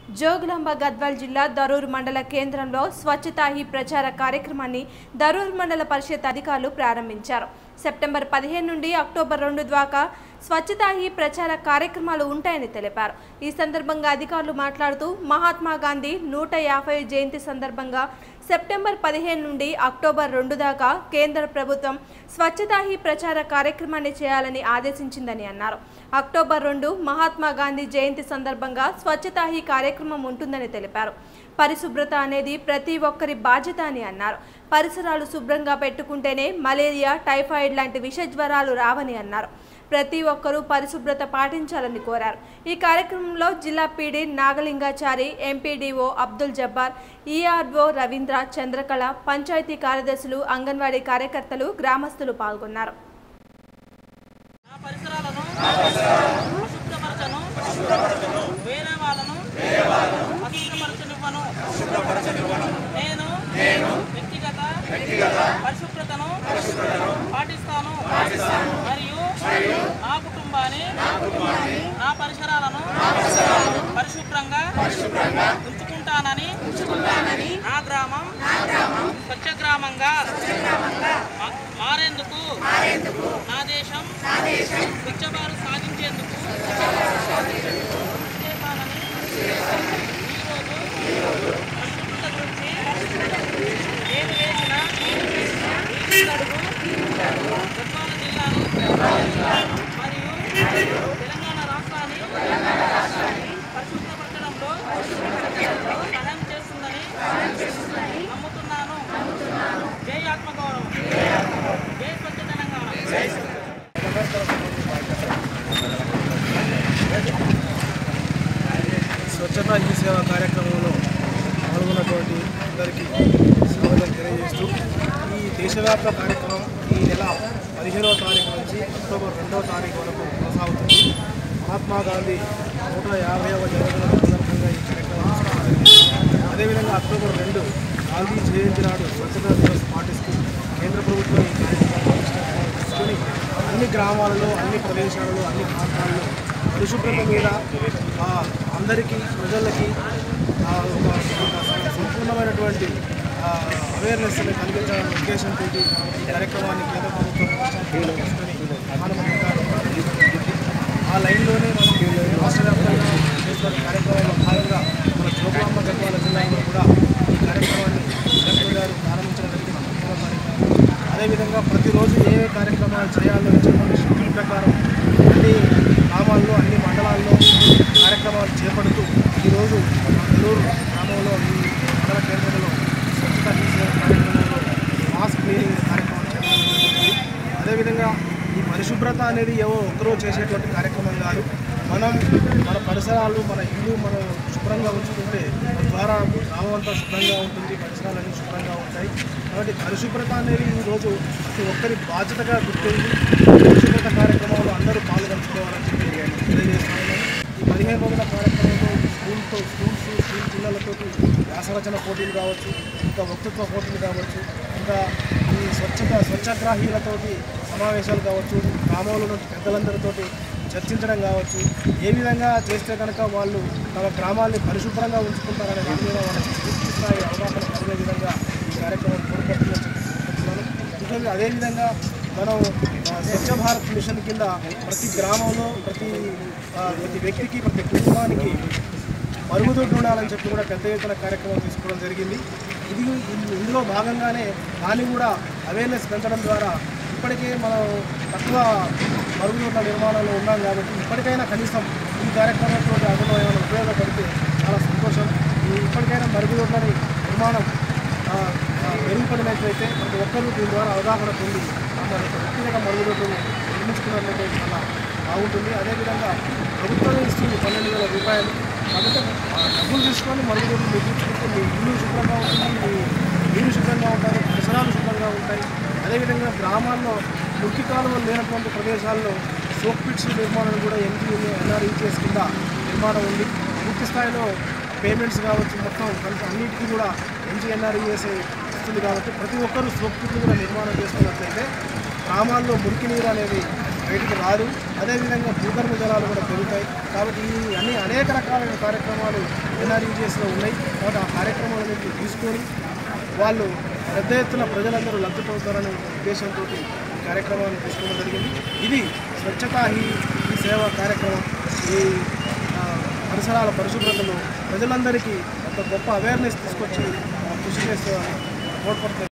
జోగులాంబ గద్వాల్ జిల్లా దరూర్ మండల కేంద్రంలో స్వచ్ఛతాహి ప్రచార కార్యక్రమాన్ని దరూర్ మండల పరిషత్ అధికారులు ప్రారంభించారు. సెప్టెంబర్ 15 నుండి అక్టోబర్ 2 దాకా స్వచ్ఛతాహి ప్రచార కార్యక్రమాలు ఉంటాయని తెలిపారు. ఈ సందర్భంగా అధికారులు మాట్లాడుతూ మహాత్మా గాంధీ 150వ జయంతి సందర్భంగా సెప్టెంబర్ 15 నుండి అక్టోబర్ 2 దాకా కేంద్ర ప్రభుత్వం స్వచ్ఛతాహి ప్రచార కార్యక్రమాన్ని చేయాలని ఆదేశించిందని అన్నారు. అక్టోబర్ 2 మహాత్మా గాంధీ జయంతి సందర్భంగా స్వచ్ఛతాహి కార్యక్రమం ఉంటుందని తెలిపారు. పరిశుభ్రత అనేది ప్రతి ఒక్కరి బాధ్యత అని అన్నారు. పరిసరాలు శుభ్రంగా పెట్టుకుంటేనే మలేరియా, టైఫాయిడ్ లాంటి విష జ్వరాలు రావని అన్నారు. ప్రతి ఒక్కరూ పరిశుభ్రత పాటించాలని కోరారు. ఈ కార్యక్రమంలో జిల్లా PD Nagalingachari, MPDO Abdul Jabbar, ERO Ravindra, Chandrakala, panchayat కార్యదర్శులు, అంగన్వాడీ కార్యకర్తలు, గ్రామస్తులు పాల్గొన్నారు. పరిశుభ్రతను పాటిస్తాను మరియు నా కుటుంబాన్ని నా పరిసరాలను పరిశుభ్రంగా ఉంచుకుంటానని నా గ్రామం స్వచ్ఛ గ్రామంగా మారేందుకు నా దేశం స్వచ్ఛ భారత్ సాధించేందుకు ఈరోజు పరిశుభ్రత గురించి నేను వేసిన గద్వాల జిల్లాను మరియు తెలంగాణ రాష్ట్రాన్ని పరిశుభ్రపరచడంలో సహాయం చేస్తుందని నమ్ముతున్నాను. జై ఆత్మగౌరవం, జై స్వచ్ఛ తెలంగాణ. స్వచ్ఛతా ఈ సేవ కార్యక్రమంలో పాల్గొన్నటువంటి అందరికీ స్వాగతం తెలియజేస్తూ ఈ దేశవ్యాప్త కార్యక్రమం ఈ నెల 15వ తారీఖు నుంచి అక్టోబర్ 2వ తారీఖు వరకు కొనసాగుతుంది. మహాత్మా గాంధీ 150వ జన్మదినం సందర్భంగా ఈ కార్యక్రమం తీసుకుంటుంది. అదేవిధంగా అక్టోబర్ 2 గాంధీ జయంతి నాడు స్వచ్ఛతా దివస్ పాటిస్తూ కేంద్ర ప్రభుత్వం ఈ కార్యక్రమాన్ని తీసుకొని అన్ని గ్రామాలలో, అన్ని ప్రదేశాలలో, అన్ని ప్రాంతాల్లో పరిశుభ్రత మీద అందరికీ ప్రజలకి సంపూర్ణమైనటువంటి అవేర్నెస్ కలిగించాలనే ఉద్దేశంతో ఈ కార్యక్రమాన్ని కేంద్ర ప్రభుత్వం తీసుకొని ఆ లైన్లోనే మనం రాష్ట్ర వ్యాప్తంగా చేస్తున్న కార్యక్రమంలో భాగంగా మన జోగులాంబ గద్వాల జిల్లాలో కూడా ఈ కార్యక్రమాన్ని కలెక్టర్ గారు ప్రారంభించడం జరిగింది. అదేవిధంగా ప్రతిరోజు ఏ కార్యక్రమాలు చేయాలో చెప్పిన షెడ్యూల్ ప్రకారం అన్ని గ్రామాల్లో, అన్ని మండలాల్లో కార్యక్రమాలు చేపడుతూ ఈరోజు నెల్లూరు గ్రామంలో ఈ మండల కేంద్రంలో స్వచ్ఛతా కార్యక్రమంలో మాస్క్ క్లీనింగ్ కార్యక్రమం చేపడుతుంది. అదేవిధంగా ఈ పరిశుభ్రత అనేది ఏవో ఒక్కరోజు చేసేటువంటి కార్యక్రమం కాదు. మనం మన పరిసరాలు, మన ఇల్లు మనం శుభ్రంగా ఉంచుకుంటే తద్వారా గ్రామం అంతా శుభ్రంగా ఉంటుంది, పరిసరాలన్నీ శుభ్రంగా ఉంటాయి. కాబట్టి పరిశుభ్రత అనేది ఈరోజు ప్రతి ఒక్కరి బాధ్యతగా గుర్తింది. పరిశుభ్రత కార్యక్రమంలో అందరూ పాల్గొంచుకోవాలని చెప్పి తెలియజేస్తున్నాను. ఈ 15 రోజుల కార్యక్రమంలో స్కూల్ పిల్లలతో వ్యాసరచన పోటీలు కావచ్చు, ఇంకా వక్తృత్వ పోటీలు కావచ్చు, ఇంకా ఈ స్వచ్ఛగ్రాహీలతోటి సమావేశాలు కావచ్చు, గ్రామంలో నుంచి పెద్దలందరితోటి చర్చించడం కావచ్చు. ఏ విధంగా చేస్తే కనుక వాళ్ళు తమ గ్రామాన్ని పరిశుభ్రంగా ఉంచుకుంటారనే దాని మీద వాళ్ళకి పూర్తి స్థాయి అవగాహన కలిగే విధంగా ఈ కార్యక్రమం తోడ్పడుతుందని చెప్తున్నాను. ఇంకా అదేవిధంగా మనం స్వచ్ఛ భారత్ మిషన్ కింద ప్రతి గ్రామంలో ప్రతి వ్యక్తికి, ప్రతి కుటుంబానికి మరుగుదొడ్లు ఉండాలని చెప్పి కూడా పెద్ద ఎత్తున కార్యక్రమం తీసుకోవడం జరిగింది. ఇందులో భాగంగానే దాన్ని కూడా అవేర్నెస్ పెంచడం ద్వారా ఇప్పటికే మనం తక్కువ మరుగుదొడ్ల నిర్మాణంలో ఉన్నాం కాబట్టి ఇప్పటికైనా కనీసం ఈ కార్యక్రమంతో అందులో ఏమైనా ఉపయోగపడితే చాలా సంతోషం. ఇప్పటికైనా మరుగుదొడ్లని నిర్మాణం మెరుగుపడినట్లయితే ప్రతి ఒక్కరూ దీని ద్వారా అవగాహన పొంది వ్యక్తిగత మరుగుదొడ్లు నిర్మించుకున్నట్లయితే చాలా బాగుంటుంది. అదేవిధంగా ప్రభుత్వమే ఇస్తుంది 12,000 రూపాయలు. కాబట్టి డబ్బులు తీసుకొని మరుగుదొడ్లు నిర్మించుకుంటే మీ ఇల్లు శుభ్రంగా ఉంటుంది, నీరు శుభ్రంగా ఉంటారు, పరిసరాలు శుభ్రంగా ఉంటాయి. అదేవిధంగా గ్రామాల్లో మురికి కాలువలు లేనటువంటి ప్రదేశాల్లో సోప్ పిట్స్ నిర్మాణం కూడా NREGS కింద నిర్మాణం ఉంది. పూర్తి స్థాయిలో పేమెంట్స్ కావచ్చు, మొత్తం అన్నిటికీ కూడా NREGS ఇస్తుంది. కాబట్టి ప్రతి ఒక్కరూ సోప్ పిట్లు కూడా నిర్మాణం చేసుకున్నట్లయితే గ్రామాల్లో మురికి నీరు అనేది బయటికి రాదు. అదేవిధంగా భూగర్భ జలాలు కూడా పెరుగుతాయి. కాబట్టి ఈ అనేక రకాలైన కార్యక్రమాలు ఎన్ఆర్ఈజీఎస్లో ఉన్నాయి. కాబట్టి ఆ కార్యక్రమాలన్నింటినీ తీసుకొని వాళ్ళు పెద్ద ఎత్తున ప్రజలందరూ లబ్ధి పొందుతారనే ఉద్దేశంతో ఈ కార్యక్రమాన్ని తీసుకోవడం జరిగింది. ఇది స్వచ్ఛతా హీ సేవా కార్యక్రమం. ఈ పరిసరాల పరిశుభ్రతలో ప్రజలందరికీ ఒక గొప్ప అవేర్నెస్ తీసుకొచ్చి కృషి చేస్తూ తోడ్పడుతుంది.